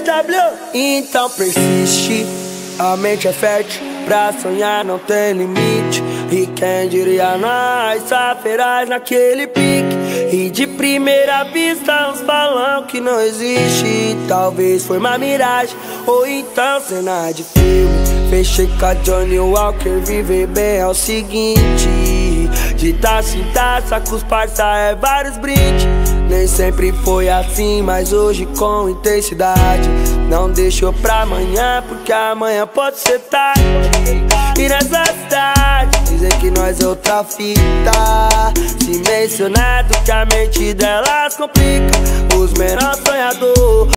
BW. Então persiste, a mente é fértil, pra sonhar não tem limite. E quem diria nós, só feraz naquele pique. E de primeira vista uns falam que não existe. Talvez foi uma miragem, ou então cena de filme. Fechei com a Johnny Walker, viver bem é o seguinte: de taça em taça com os parça é vários brindes. Nem sempre foi assim, mas hoje com intensidade. Não deixou pra amanhã, porque amanhã pode ser tarde. E nessa cidade dizem que nós é outra fita. Se mencionado que a mente delas complica, os menores sonhadores